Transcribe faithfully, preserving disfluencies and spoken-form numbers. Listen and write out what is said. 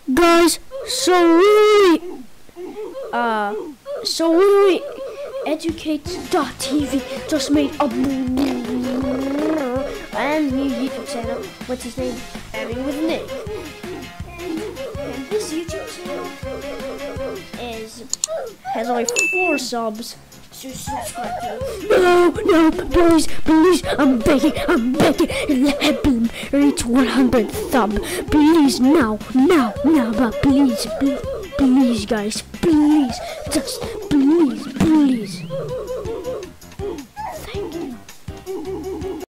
Guys, so really, uh, so really, Educate dot T V just made a brand new YouTube channel. What's his name? Family with Nick. And this YouTube channel is has only four subs. So subscribe to it. No, no, please, please, I'm begging, I'm begging. Let him reach one hundred sub. Please, now, now, now, but please, please, please, guys, please, just